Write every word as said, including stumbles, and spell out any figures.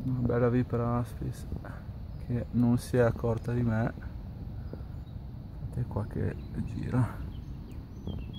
Una bella vipera aspis che non si è accorta di me. Vedete qua che gira.